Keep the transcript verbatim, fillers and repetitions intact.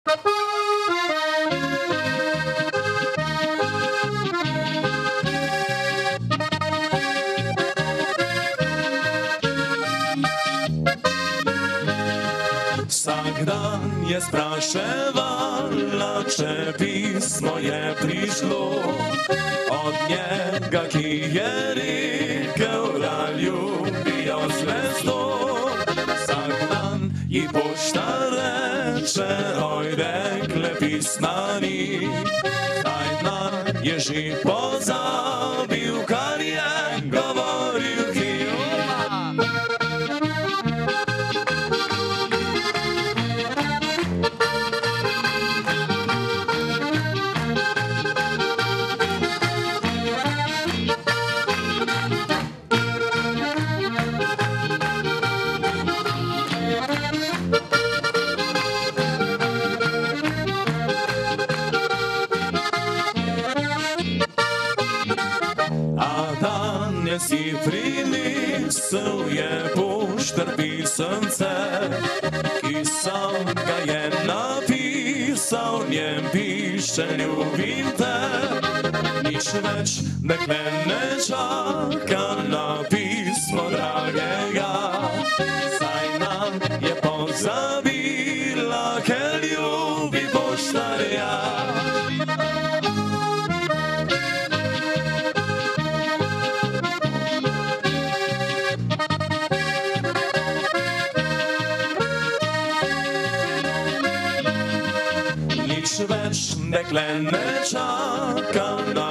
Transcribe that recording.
Vsak dan je spraševala, če pismo je prišlo od njega, ki je rekel, da ljubijo zvezdo. Vsak dan ji poštar reče, oj, dekle, pisma ni. Taj dan je že pozabil, kar je govoril Kijuma. Si prinesel je poštar pisance, ki sam ga je napisal, v njem piše ljubim te. Nič več dekle ne čaka na pismo dragega, saj nam je pozabila, ker ljubi poštarja. Nič več dekle ne čaka na